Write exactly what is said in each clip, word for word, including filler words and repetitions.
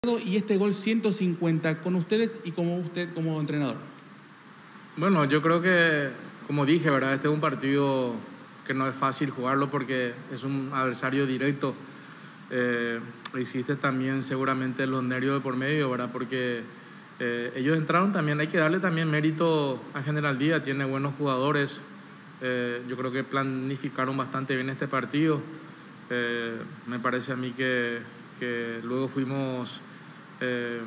Y este gol ciento cincuenta con ustedes y como usted como entrenador. Bueno, yo creo que, como dije, ¿verdad? Este es un partido que no es fácil jugarlo porque es un adversario directo. Eh, existe también seguramente los nervios de por medio, ¿verdad? Porque eh, ellos entraron también, hay que darle también mérito a General Díaz, tiene buenos jugadores. Eh, yo creo que planificaron bastante bien este partido. Eh, me parece a mí que, que luego fuimos... Eh,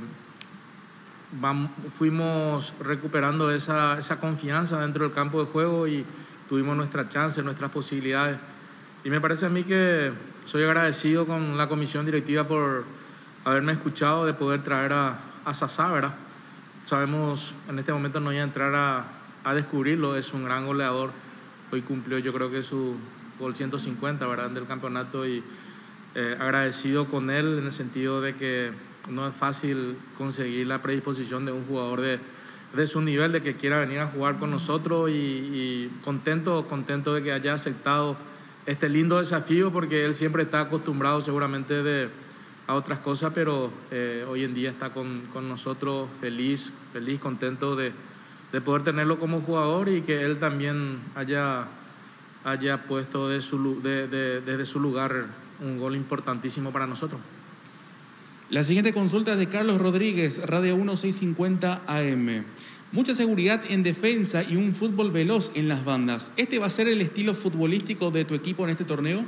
vamos, fuimos recuperando esa, esa confianza dentro del campo de juego y tuvimos nuestras chances, nuestras posibilidades. Y me parece a mí que soy agradecido con la comisión directiva por haberme escuchado, de poder traer a, a Sasá, ¿verdad? Sabemos, en este momento no voy a entrar a, a descubrirlo, es un gran goleador. Hoy cumplió, yo creo que su gol ciento cincuenta, ¿verdad?, del campeonato, y eh, agradecido con él en el sentido de que no es fácil conseguir la predisposición de un jugador de, de su nivel, de que quiera venir a jugar con nosotros, y, y contento, contento de que haya aceptado este lindo desafío, porque él siempre está acostumbrado seguramente de, a otras cosas, pero eh, hoy en día está con, con nosotros feliz, feliz, contento de, de poder tenerlo como jugador y que él también haya, haya puesto de su, de, de, desde su lugar un gol importantísimo para nosotros. La siguiente consulta es de Carlos Rodríguez, Radio uno seiscientos cincuenta A M. Mucha seguridad en defensa y un fútbol veloz en las bandas. ¿Este va a ser el estilo futbolístico de tu equipo en este torneo?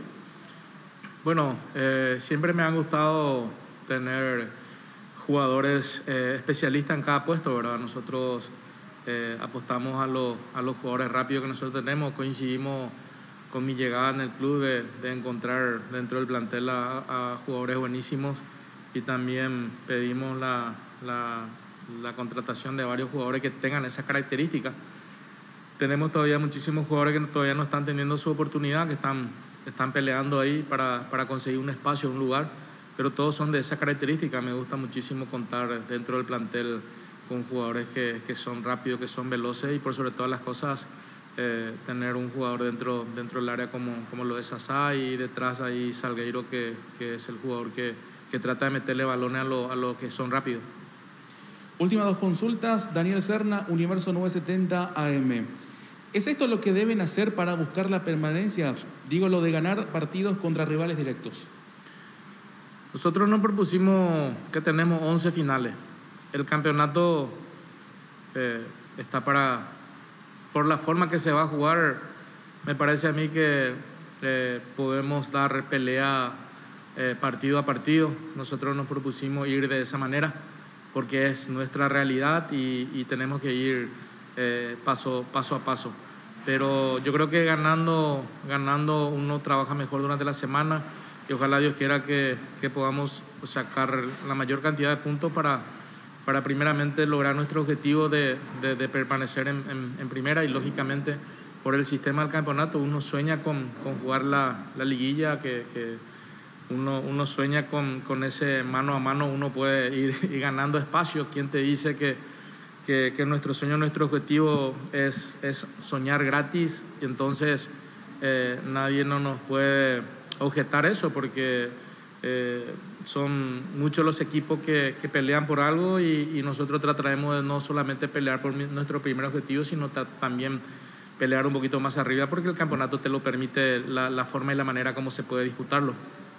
Bueno, eh, siempre me han gustado tener jugadores eh, especialistas en cada puesto, ¿verdad? Nosotros eh, apostamos a, lo, a los jugadores rápidos que nosotros tenemos. Coincidimos con mi llegada en el club de, de encontrar dentro del plantel a, a jugadores buenísimos, y también pedimos la, la, la contratación de varios jugadores que tengan esas características. Tenemos todavía muchísimos jugadores que todavía no están teniendo su oportunidad, que están, están peleando ahí para, para conseguir un espacio, un lugar, pero todos son de esas características. Me gusta muchísimo contar dentro del plantel con jugadores que, que son rápidos, que son veloces, y por sobre todas las cosas eh, tener un jugador dentro, dentro del área como, como lo es Sasá, y detrás ahí Salgueiro, que, que es el jugador que que trata de meterle balones a los a lo que son rápidos. Últimas dos consultas. Daniel Serna, Universo novecientos setenta A M. ¿Es esto lo que deben hacer para buscar la permanencia? Digo, lo de ganar partidos contra rivales directos. Nosotros nos propusimos que tenemos once finales. El campeonato eh, está para... Por la forma que se va a jugar, me parece a mí que eh, podemos dar pelea Eh, partido a partido. Nosotros nos propusimos ir de esa manera porque es nuestra realidad, y, y tenemos que ir eh, paso, paso a paso. Pero yo creo que ganando, ganando uno trabaja mejor durante la semana, y ojalá Dios quiera que, que podamos sacar la mayor cantidad de puntos para, para primeramente lograr nuestro objetivo de, de, de permanecer en, en, en primera, y lógicamente por el sistema del campeonato uno sueña con, con jugar la, la liguilla, que, que Uno, uno sueña con, con ese mano a mano, uno puede ir, ir ganando espacio. ¿Quién te dice que, que, que nuestro sueño, nuestro objetivo es, es soñar gratis? Y entonces eh, nadie no nos puede objetar eso, porque eh, son muchos los equipos que, que pelean por algo, y, y nosotros trataremos de no solamente pelear por mi, nuestro primer objetivo, sino también pelear un poquito más arriba, porque el campeonato te lo permite, la, la forma y la manera como se puede disputarlo.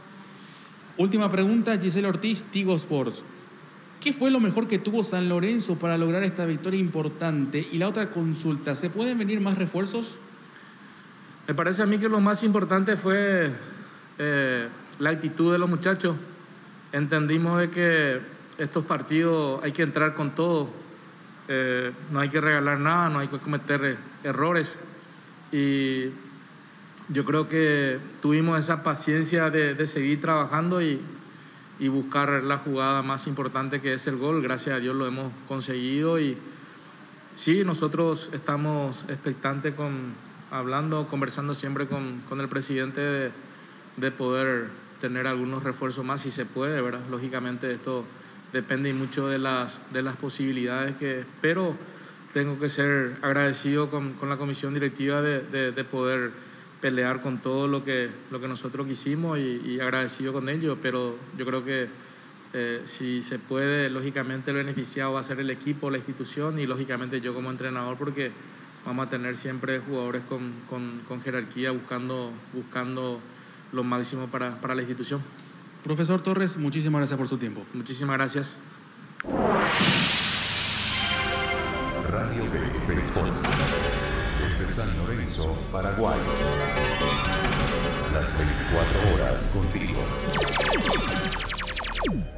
Última pregunta, Giselle Ortiz, Tigo Sports. ¿Qué fue lo mejor que tuvo San Lorenzo para lograr esta victoria importante? Y la otra consulta, ¿se pueden venir más refuerzos? Me parece a mí que lo más importante fue eh, la actitud de los muchachos. Entendimos de que estos partidos hay que entrar con todo, eh, no hay que regalar nada, no hay que cometer errores, y yo creo que tuvimos esa paciencia de, de seguir trabajando y, y buscar la jugada más importante, que es el gol. Gracias a Dios lo hemos conseguido, y sí, nosotros estamos expectantes, con, hablando, conversando siempre con, con el presidente de, de poder tener algunos refuerzos más, si se puede, ¿verdad? Lógicamente esto depende mucho de las, de las posibilidades, que, pero tengo que ser agradecido con, con la comisión directiva de, de, de poder pelear con todo lo que, lo que nosotros quisimos, y, y agradecido con ellos, pero yo creo que Eh, si se puede, lógicamente el beneficiado va a ser el equipo, la institución y lógicamente yo como entrenador, porque vamos a tener siempre jugadores con, con, con jerarquía buscando, buscando lo máximo para, para la institución. Profesor Torres, muchísimas gracias por su tiempo. Muchísimas gracias. Radio B Sports, desde San Lorenzo, Paraguay. Las veinticuatro horas contigo.